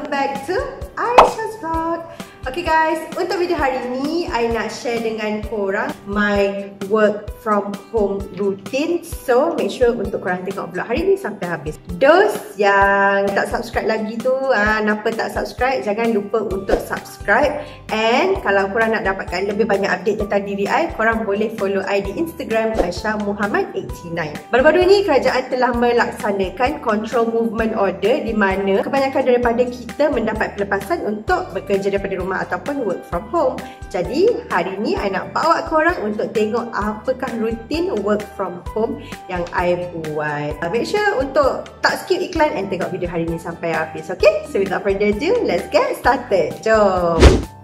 welcome back to Aisha's Vlog. Okay guys, untuk video hari ni I nak share dengan korang my work from home routine. So make sure untuk korang tengok vlog hari ni sampai habis. Those yang tak subscribe lagi tu, kenapa tak subscribe? Jangan lupa untuk subscribe. And kalau korang nak dapatkan lebih banyak update tentang diri I, korang boleh follow I di Instagram Aisyah Muhammad 89. Baru-baru ni kerajaan telah melaksanakan control movement order di mana kebanyakan daripada kita mendapat pelepasan untuk bekerja daripada rumah ataupun work from home. Jadi hari ni I nak bawa korang untuk tengok apakah rutin work from home yang I buat. Make sure untuk tak skip iklan and tengok video hari ni sampai habis. Okay, so without further ado, let's get started. Jom.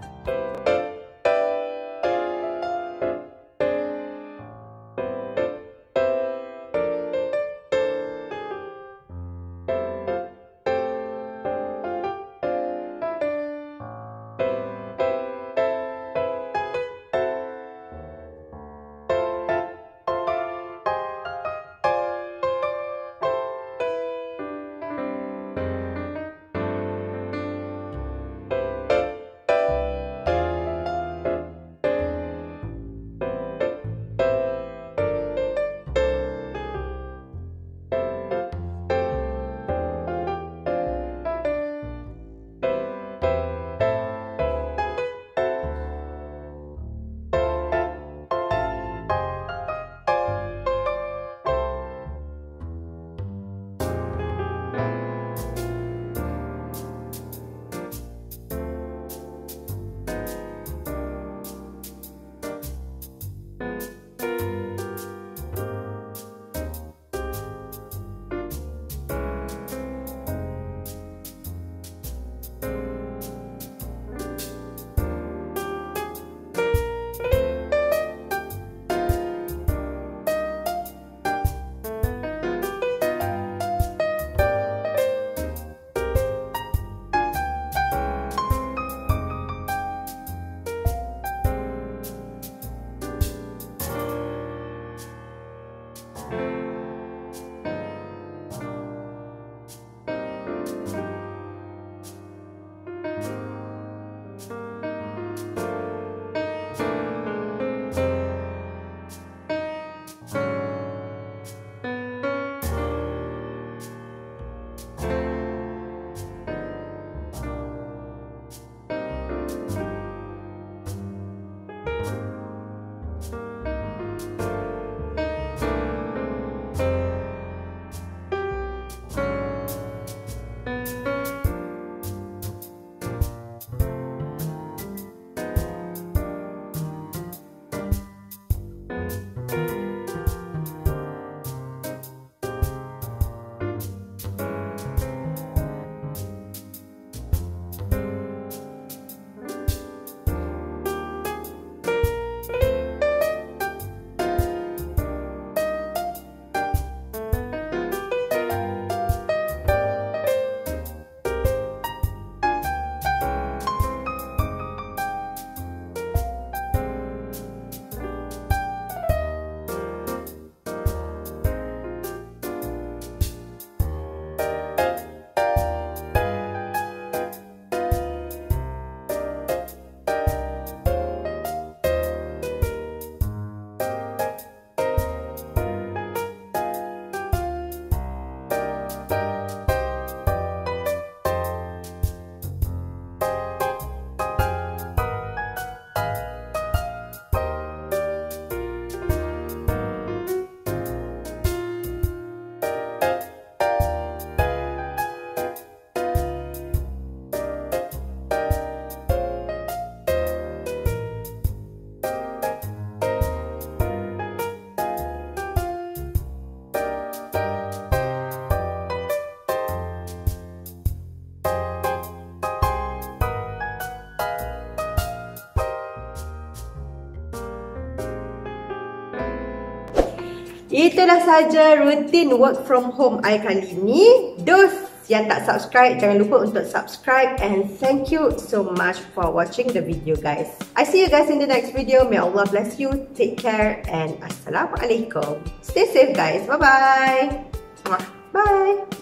Itulah saja rutin work from home I kali ni. Those yang tak subscribe, jangan lupa untuk subscribe. And thank you so much for watching the video guys. I see you guys in the next video. May Allah bless you. Take care and Assalamualaikum. Stay safe guys. Bye bye. Bye.